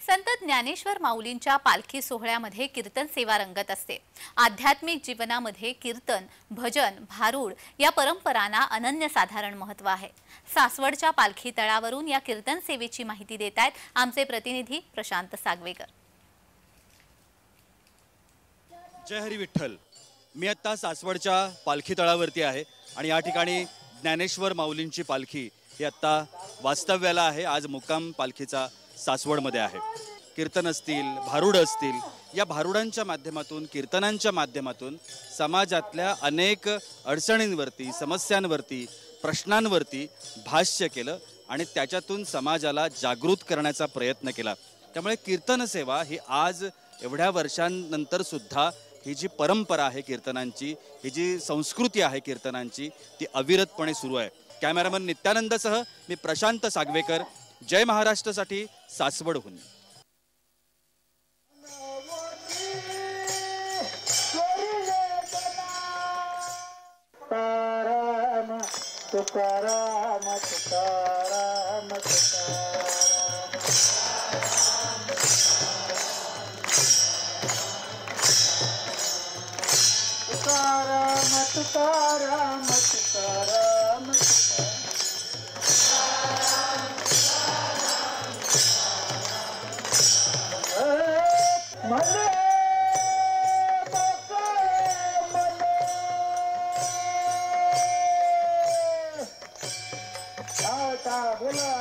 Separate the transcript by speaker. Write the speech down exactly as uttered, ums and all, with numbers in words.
Speaker 1: संत ज्ञानेश्वर माऊलींच्या पालखी सोहळ्यामध्ये कीर्तन सेवा रंगत असते। आध्यात्मिक जीवनामध्ये कीर्तन, भजन, भारूड या परंपरांना अनन्यसाधारण महत्त्व आहे। सासवडच्या पालखी तळावरून या कीर्तन सेवेची माहिती देत आहेत आमचे प्रतिनिधी प्रशांत सागवेकर।
Speaker 2: जय हरी विठ्ठल। मी आता सासवडच्या पालखी तळावरती आहे आणि या ठिकाणी ज्ञानेश्वर माऊलींची पालखी ही आता वास्तव्याला आहे। आज मुक्काम पालखीचा सासवडमध्ये आहे। कीर्तन असतील, भारूड असतील, या भारूडांच्या माध्यमातून, कीर्तनांच्या माध्यमातून समाजातल्या अनेक अडचणींवरती, समस्यांवरती, प्रश्नांवरती भाष्य केलं आणि त्याच्यातून समाजाला जागृत करण्याचा प्रयत्न केला। त्यामुळे कीर्तन सेवा ही आज एवढ्या वर्षांनंतर सुद्धा ही जी परंपरा आहे कीर्तनांची, ही जी संस्कृती आहे कीर्तनांची, ती अविरतपणे सुरू आहे। कॅमेरामन नित्यानंदसह मी प्रशांत सागवेकर, जय महाराष्ट्रसाठी सासवडहून।
Speaker 3: तुकाराम तुकाराम तुकाराम तुकाराम तुकाराम तुकाराम मने बोला